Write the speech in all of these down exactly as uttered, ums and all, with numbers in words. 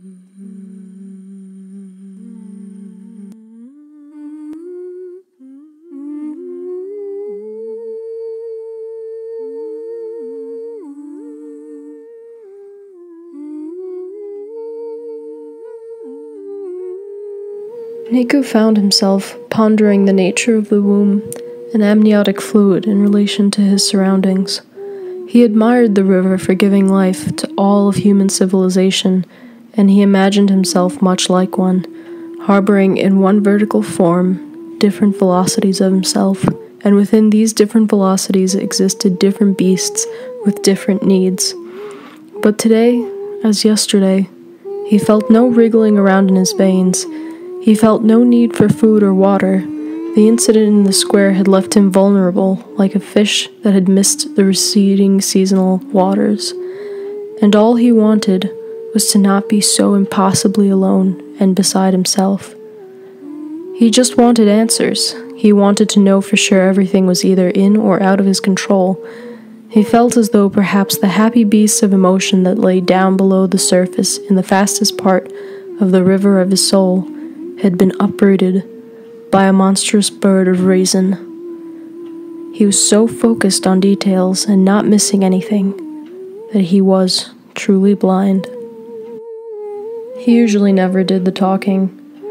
Nicu found himself pondering the nature of the womb and amniotic fluid in relation to his surroundings. He admired the river for giving life to all of human civilization, and he imagined himself much like one, harboring in one vertical form different velocities of himself, and within these different velocities existed different beasts with different needs. But today, as yesterday, he felt no wriggling around in his veins. He felt no need for food or water. The incident in the square had left him vulnerable, like a fish that had missed the receding seasonal waters. And all he wanted was to not be so impossibly alone and beside himself. He just wanted answers. He wanted to know for sure everything was either in or out of his control. He felt as though perhaps the happy beasts of emotion that lay down below the surface in the fastest part of the river of his soul had been uprooted by a monstrous bird of reason. He was so focused on details and not missing anything that he was truly blind. He usually never did the talking.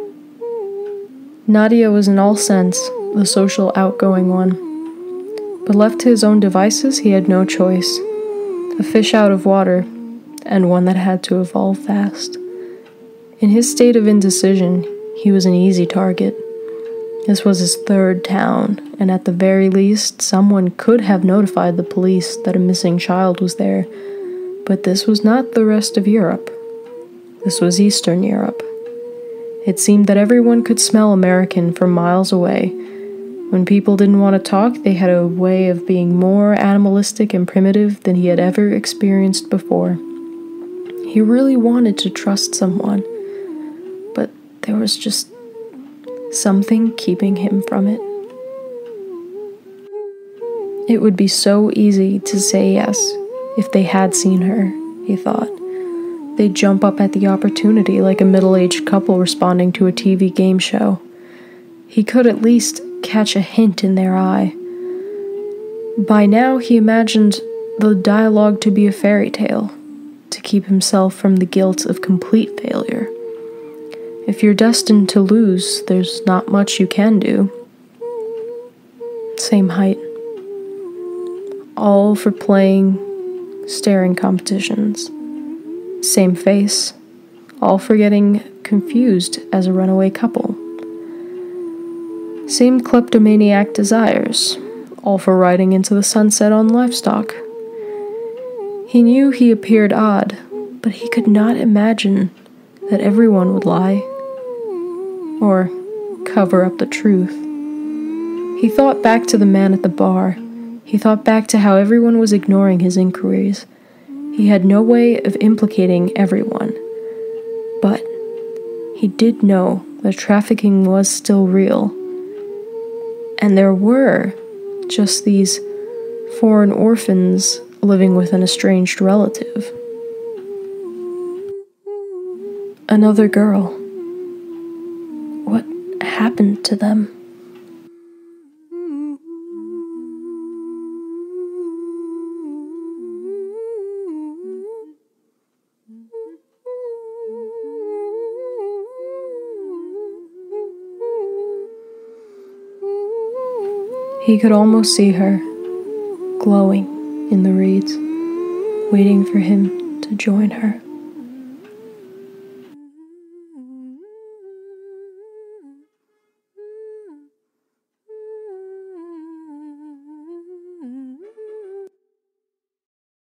Nadia was in all sense the social outgoing one, but left to his own devices he had no choice. A fish out of water, and one that had to evolve fast. In his state of indecision, he was an easy target. This was his third town, and at the very least, someone could have notified the police that a missing child was there. But this was not the rest of Europe. This was Eastern Europe. It seemed that everyone could smell American from miles away. When people didn't want to talk, they had a way of being more animalistic and primitive than he had ever experienced before. He really wanted to trust someone, but there was just something keeping him from it. It would be so easy to say yes if they had seen her, he thought. They'd jump up at the opportunity like a middle-aged couple responding to a T V game show. He could at least catch a hint in their eye. By now he imagined the dialogue to be a fairy tale, to keep himself from the guilt of complete failure. If you're destined to lose, there's not much you can do. Same height. All for playing staring competitions. Same face. All for getting confused as a runaway couple. Same kleptomaniac desires. All for riding into the sunset on livestock. He knew he appeared odd, but he could not imagine that everyone would lie. Or cover up the truth. He thought back to the man at the bar. He thought back to how everyone was ignoring his inquiries. He had no way of implicating everyone. But he did know that trafficking was still real. And there were just these foreign orphans living with an estranged relative. Another girl. What happened to them? He could almost see her, glowing in the reeds, waiting for him to join her.